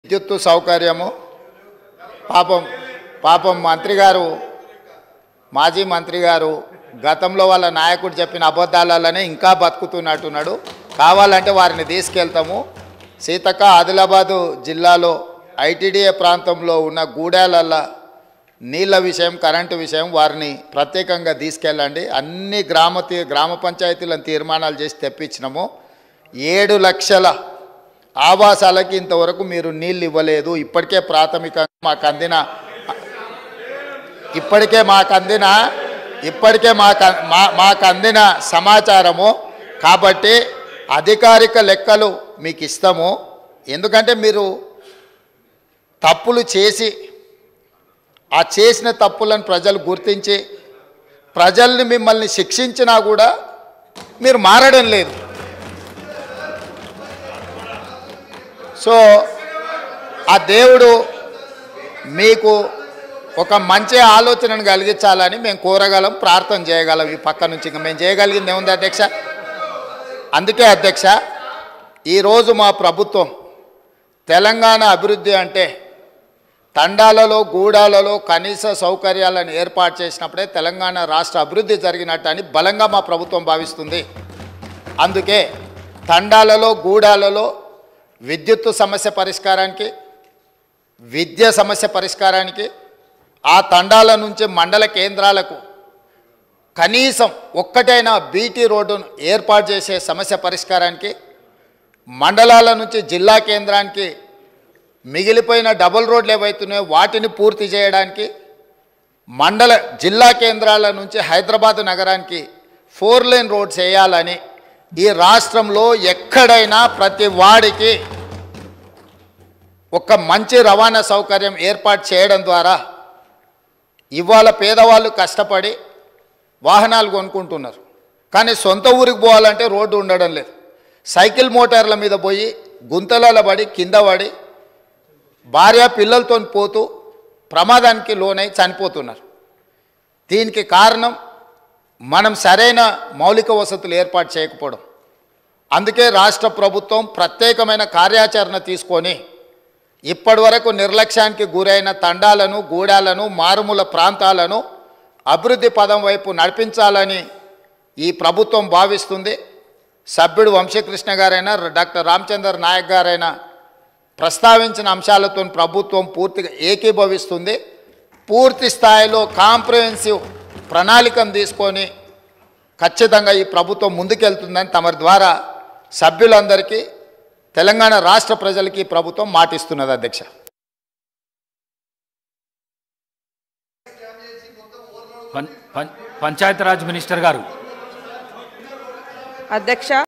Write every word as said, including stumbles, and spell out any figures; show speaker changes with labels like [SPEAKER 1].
[SPEAKER 1] విద్యుత్ సౌకర్యము పాపం పాపం మంత్రి గారు మాజీ మంత్రి గారు గతంలో వాళ్ళ నాయకుడు చెప్పిన అబద్ధాలనే ఇంకా బతుకుతున్నట్టున్నాడు. కావాలంటే వారిని తీసుకెళ్తాము. సీతక్క ఆదిలాబాదు జిల్లాలో ఐటీడీఏ ప్రాంతంలో ఉన్న గూడాలల్ల నీళ్ళ విషయం కరెంటు విషయం వారిని ప్రత్యేకంగా తీసుకెళ్ళండి. అన్ని గ్రామ గ్రామ పంచాయతీలను తీర్మానాలు చేసి తెప్పించినాము. ఏడు లక్షల ఆవాసాలకి ఇంతవరకు మీరు నీళ్ళు ఇవ్వలేదు. ఇప్పటికే ప్రాథమికంగా మాకు అందిన ఇప్పటికే మాకు అందిన ఇప్పటికే మాకు మాకు అందిన సమాచారము కాబట్టి అధికారిక లెక్కలు మీకు ఇస్తాము. ఎందుకంటే మీరు తప్పులు చేసి ఆ చేసిన తప్పులను ప్రజలు గుర్తించి ప్రజల్ని మిమ్మల్ని శిక్షించినా కూడా మీరు మారడం లేదు. సో ఆ దేవుడు మీకు ఒక మంచి ఆలోచనను కలిగించాలని మేము కోరగలం, ప్రార్థన చేయగలం. ఈ పక్క నుంచి ఇంకా మేము చేయగలిగింది ఏముంది అధ్యక్ష? అందుకే అధ్యక్ష ఈరోజు మా ప్రభుత్వం తెలంగాణ అభివృద్ధి అంటే తండాలలో గూడాలలో కనీస సౌకర్యాలను ఏర్పాటు చేసినప్పుడే తెలంగాణ రాష్ట్ర అభివృద్ధి జరిగినట్టు అని బలంగా మా ప్రభుత్వం భావిస్తుంది. అందుకే తండాలలో గూడాలలో విద్యుత్ సమస్య పరిష్కారానికి, విద్య సమస్య పరిష్కారానికి, ఆ తండాల నుంచి మండల కేంద్రాలకు కనీసం ఒక్కటైనా బీటీ రోడ్డును ఏర్పాటు చేసే సమస్య పరిష్కారానికి, మండలాల నుంచి జిల్లా కేంద్రానికి మిగిలిపోయిన డబుల్ రోడ్లు ఏవైతున్నాయో వాటిని పూర్తి చేయడానికి, మండల జిల్లా కేంద్రాల నుంచి హైదరాబాద్ నగరానికి ఫోర్ లేన్ రోడ్స్ వేయాలని ఈ రాష్ట్రంలో ఎక్కడైనా ప్రతి వాడికి ఒక మంచి రవాణా సౌకర్యం ఏర్పాటు చేయడం ద్వారా ఇవాళ పేదవాళ్ళు కష్టపడి వాహనాలు కొనుక్కుంటున్నారు. కానీ సొంత ఊరికి పోవాలంటే రోడ్డు ఉండడం లేదు. సైకిల్ మోటార్ల మీద పోయి గుంతలలో పడి కింద పడి భార్య పిల్లలతో పోతూ ప్రమాదానికి లోనై చనిపోతున్నారు. దీనికి కారణం మనం సరైన మౌలిక వసతులు ఏర్పాటు చేయకపోవడం. అందుకే రాష్ట్ర ప్రభుత్వం ప్రత్యేకమైన కార్యాచరణ తీసుకొని ఇప్పటి వరకు నిర్లక్ష్యానికి గురైన తండాలను గూడాలను మారుమూల ప్రాంతాలను అభివృద్ధి పదం వైపు నడిపించాలని ఈ ప్రభుత్వం భావిస్తుంది. సభ్యుడు వంశీకృష్ణ గారైనా డాక్టర్ రామచంద్ర నాయక్ గారైనా ప్రస్తావించిన అంశాలతో ప్రభుత్వం పూర్తిగా ఏకీభవిస్తుంది. పూర్తి స్థాయిలో కాంప్రహెన్సివ్ ప్రణాళికను తీసుకొని ఖచ్చితంగా ఈ ప్రభుత్వం ముందుకెళ్తుందని తమ ద్వారా సభ్యులందరికీ తెలంగాణ రాష్ట్ర ప్రజలకి ప్రభుత్వం మాటిస్తున్నది అధ్యక్ష.
[SPEAKER 2] పంచాయతీరాజ్ మినిస్టర్ గారు
[SPEAKER 3] అధ్యక్ష